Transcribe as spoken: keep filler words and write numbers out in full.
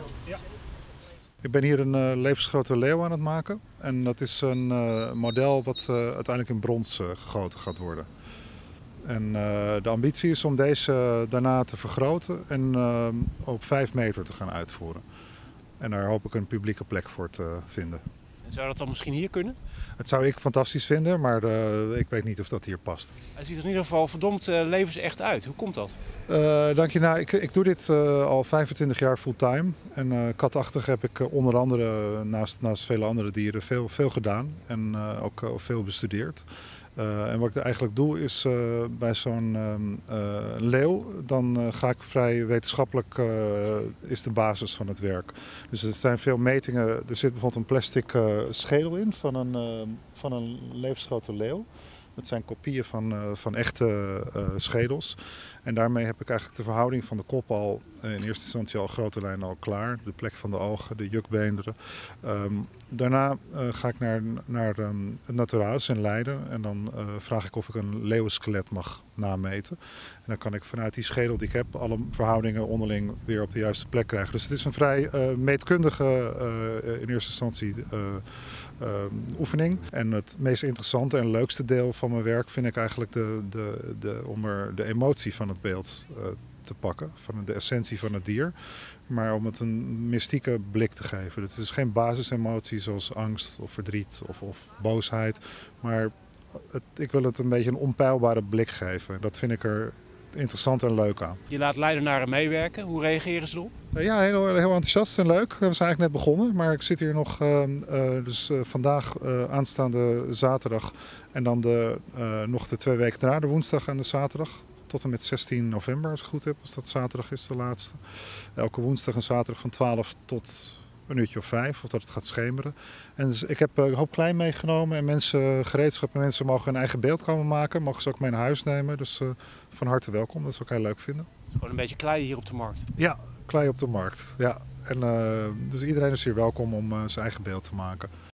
Ik ben hier een uh, levensgrote leeuw aan het maken. En dat is een uh, model wat uh, uiteindelijk in brons uh, gegoten gaat worden. En uh, de ambitie is om deze daarna te vergroten en uh, op vijf meter te gaan uitvoeren. En daar hoop ik een publieke plek voor te vinden. En zou dat dan misschien hier kunnen? Het zou ik fantastisch vinden, maar uh, ik weet niet of dat hier past. Hij ziet er in ieder geval verdomd uh, levensecht uit. Hoe komt dat? Uh, dank je. Nou, ik, ik doe dit uh, al vijfentwintig jaar fulltime. En uh, katachtig heb ik uh, onder andere naast, naast vele andere dieren veel, veel gedaan en uh, ook uh, veel bestudeerd. Uh, en wat ik eigenlijk doe is uh, bij zo'n uh, uh, leeuw, dan uh, ga ik vrij wetenschappelijk, uh, is de basis van het werk. Dus er zijn veel metingen, er zit bijvoorbeeld een plastic uh, schedel in van een, uh, van een levensgrote leeuw. Dat zijn kopieën van, uh, van echte uh, schedels. En daarmee heb ik eigenlijk de verhouding van de kop al in eerste instantie al grote lijnen al klaar. De plek van de ogen, de jukbeenderen. Um, daarna uh, ga ik naar, naar um, het Naturalis in Leiden. En dan uh, vraag ik of ik een leeuwenskelet mag nameten. En dan kan ik vanuit die schedel die ik heb alle verhoudingen onderling weer op de juiste plek krijgen. Dus het is een vrij uh, meetkundige uh, in eerste instantie uh, uh, oefening. En het meest interessante en leukste deel van mijn werk vind ik eigenlijk de, de, de, om er de emotie van het beeld uh, te pakken, van de essentie van het dier, maar om het een mystieke blik te geven. Het is geen basisemotie zoals angst of verdriet of, of boosheid, maar het, ik wil het een beetje een onpeilbare blik geven. Dat vind ik er interessant en leuk aan. Je laat Leidenaren meewerken. Hoe reageren ze erop? Ja, heel, heel enthousiast en leuk. We zijn eigenlijk net begonnen, maar ik zit hier nog uh, uh, dus uh, vandaag uh, aanstaande zaterdag en dan de, uh, nog de twee weken daarna, de woensdag en de zaterdag. Tot en met zestien november, als ik het goed heb, als dat zaterdag is de laatste. Elke woensdag en zaterdag van twaalf tot een uurtje of vijf, of dat het gaat schemeren. En dus ik heb een hoop klein meegenomen en mensen, gereedschap en mensen mogen hun eigen beeld komen maken. Mogen ze ook mee naar huis nemen, dus uh, van harte welkom. Dat is ook heel leuk vinden. Het is gewoon een beetje klei hier op de markt. Ja, klei op de markt. Ja. En, uh, dus iedereen is hier welkom om uh, zijn eigen beeld te maken.